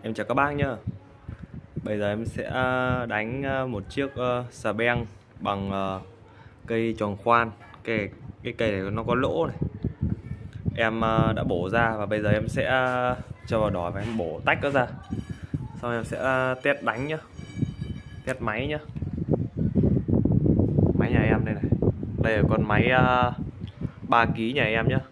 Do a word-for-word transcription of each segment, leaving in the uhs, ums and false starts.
Em chào các bác nhá. Bây giờ em sẽ đánh một chiếc uh, xà beng bằng uh, cây tròn khoan. Cái cái cây này nó có lỗ này. Em uh, đã bổ ra và bây giờ em sẽ uh, cho vào đỏ và em bổ tách nó ra. Sau em sẽ uh, test đánh nhá. Test máy nhá. Máy nhà em đây này. Đây là con máy uh, ba ký nhà em nhá.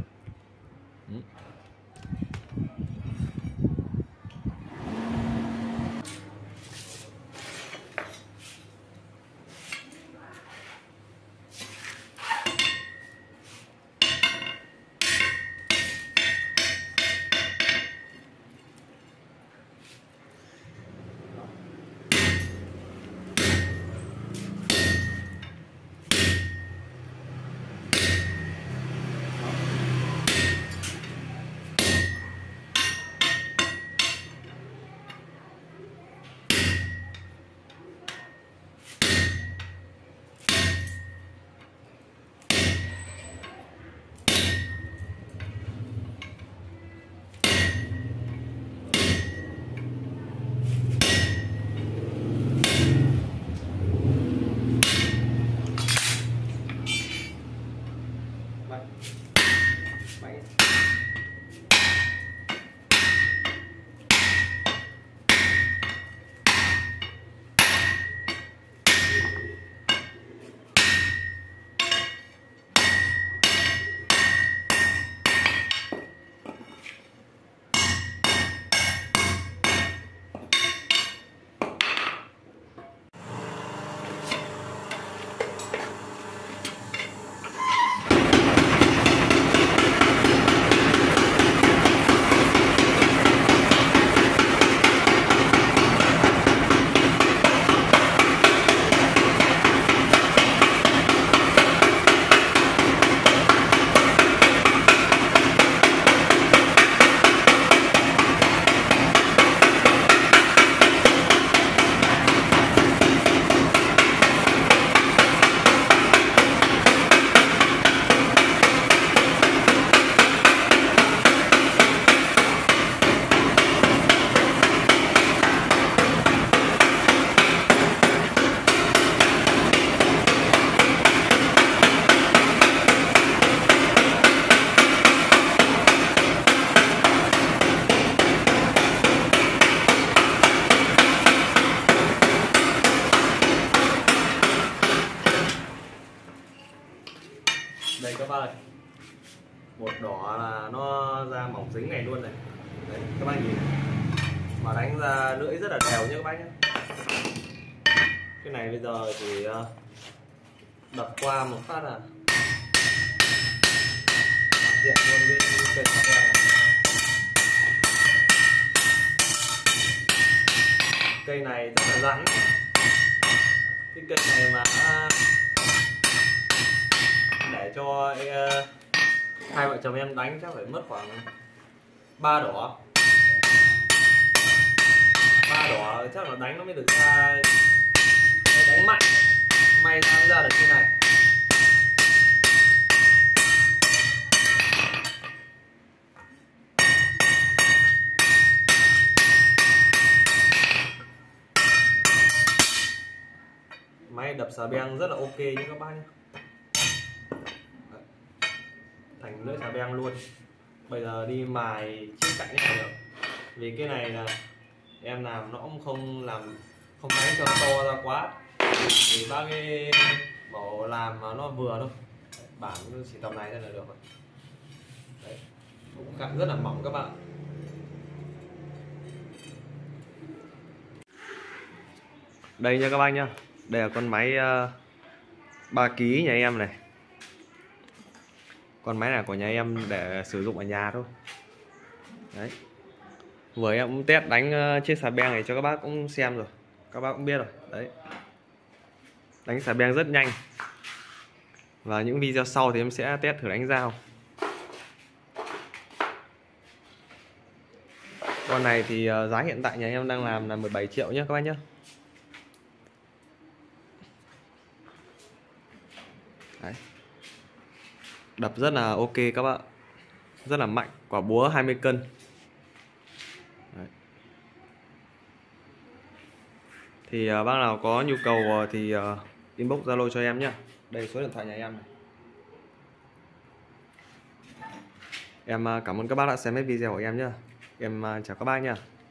Đây các bác ơi, một đỏ là nó ra mỏng dính này luôn này. Đấy, các bác nhìn mà đánh ra lưỡi rất là đều nhé các bác nhé. Cái này bây giờ thì đập qua một phát là hiện luôn bên cây xà beng này. Cây này rất là rắn. Cái cây này mà để cho uh, hai vợ chồng em đánh chắc phải mất khoảng ba đỏ ba đỏ chắc là đánh nó mới được ra, đánh mạnh may ra ra được như này. Máy đập xà beng rất là ok nhé các bác nhé. Thành lưỡi xà beng luôn. Bây giờ đi mài chiếc cạnh này được, vì cái này là em làm nó cũng không làm không đánh cho nó to ra quá, thì bác cái bảo làm mà nó vừa thôi. Đấy, bản chỉ tầm này thôi là được rồi. Đấy, cũng cạnh rất là mỏng các bạn. Đây nha các bác nhá, đây là con máy uh, ba ký nhà em này. Con máy này của nhà em để sử dụng ở nhà thôi. Đấy. Vừa em cũng test đánh chiếc xà beng này cho các bác cũng xem rồi. Các bác cũng biết rồi. Đấy. Đánh xà beng rất nhanh. Và những video sau thì em sẽ test thử đánh dao. Con này thì giá hiện tại nhà em đang làm là mười bảy triệu nhé các bác nhé. Đấy. Đập rất là ok các bạn, rất là mạnh, quả búa hai mươi cân. Đấy. Thì uh, bác nào có nhu cầu uh, thì uh, inbox Zalo cho em nhé. Đây số điện thoại nhà em này. Em uh, cảm ơn các bác đã xem hết video của em nhé. Em uh, chào các bác nhé.